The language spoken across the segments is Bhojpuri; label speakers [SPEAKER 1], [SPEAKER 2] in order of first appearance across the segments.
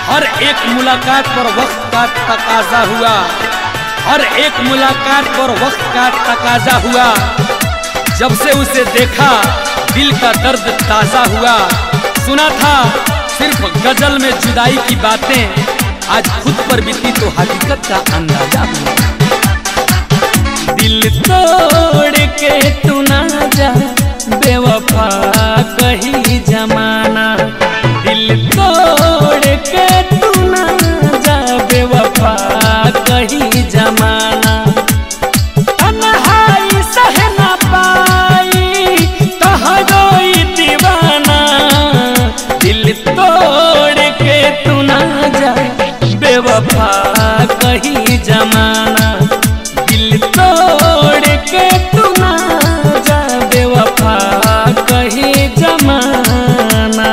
[SPEAKER 1] हर एक मुलाकात पर वक्त का तकाजा हुआ, हर एक मुलाकात पर वक्त का तकाजा हुआ। जब से उसे देखा दिल का दर्द ताज़ा हुआ। सुना था सिर्फ गजल में जुदाई की बातें, आज खुद पर बीती तो हकीकत का अंदाजा हुआ। दिल तोड़ के तू ना जा बेवफा कही जमाना, दिल तोड़ के तू ना जा बेवफा कही जमाना। तन्हाई सह ना पाई तोहरोई दीवाना, दिल तोड़ के तू ना जा बेवफा कही जमाना, दिल तोड़ के तू ना जा बेवफा कही जमाना।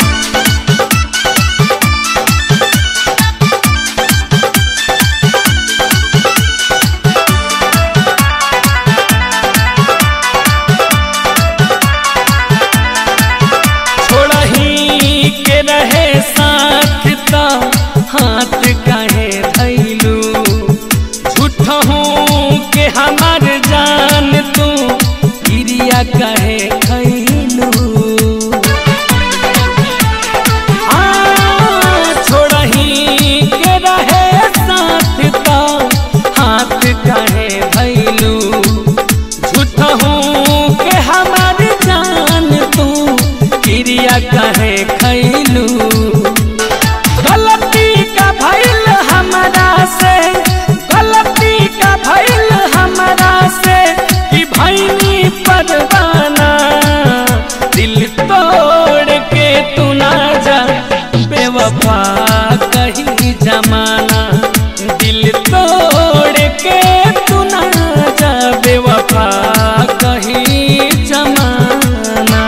[SPEAKER 1] छोड़ही के रहे साथ ता हाथ काहे धैलू, झूठहूँ के हमार जान तू गिरिया काहे खैलू। छोड़ही के रहे साथ ता हाथ काहे धैलू, झूठहूँ के हमार जान तू गिरिया काहे खैलू। गलती का भइल हमरा से, गलती का भइल हमरा से कि भइनी परवाना, दिल तोड़ के तू ना जा बेवफा कही जमाना, दिल तोड़ के तू ना जा बेवफा कही जमाना।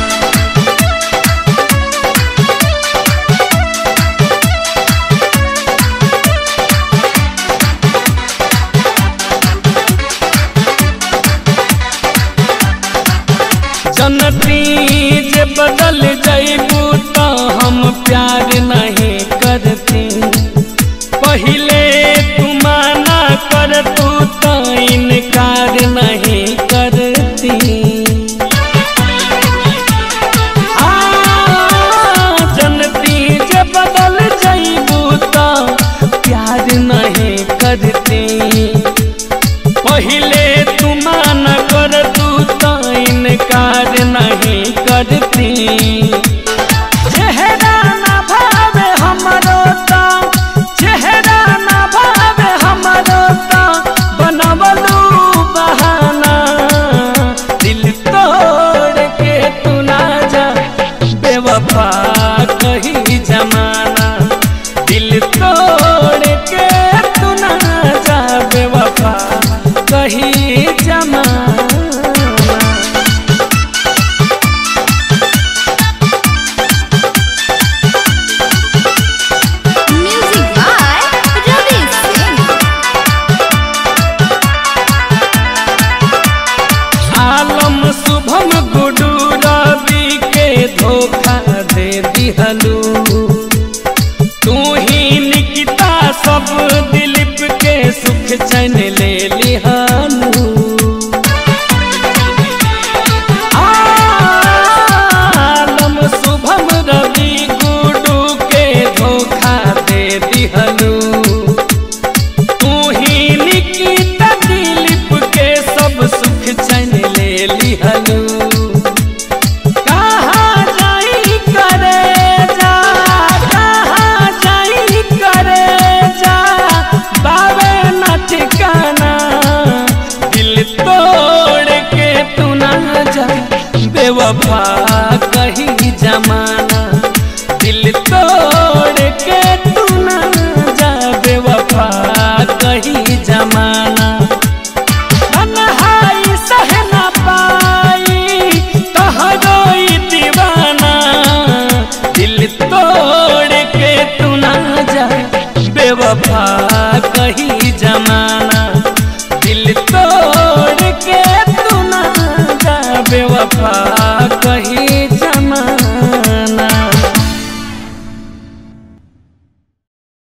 [SPEAKER 1] जनती जे बदल जाइबू तो हम प्यार नहीं करती, पहले तू माना कर तू तो इनकार नहीं करती। जनती जे बदल जाइबू तो प्यार नहीं करती, पहले तू माना कर तू तो इनकार नहीं करती। चेहरा ना भावे हमरो तो, चेहरा ना भावे हमरो तो बनवलू बहाना, दिल तोड़ के तू ना जा बेवफा कही जमाना, दिल तोड़ के तू ना जा बेवफा कही जमाना। शुभम गुडू रवि के धोखा दे दिहलू, तू ही निकिता सब दिलीप के सुख चैन ले लिहलू। आलम शुभम रवि गुडू के धोखा दे दिहलू, तू ही निकिता दिलीप के सब सुख चैन ले लिहलू। कहाँ जाई करे जा, कहाँ जाई करे जा बावे न ठिकाना, दिल तोड़ के तू ना जा बेवफा कही जमाना, दिल तोड़ के तू ना जा बेवफा कही जमाना। तन्हाई सह ना पाई तोहरोई दीवाना, दिल तोड़ के तू ना जा बेवफा कही जमाना, दिल तोड़ के तू ना जा बेवफा कही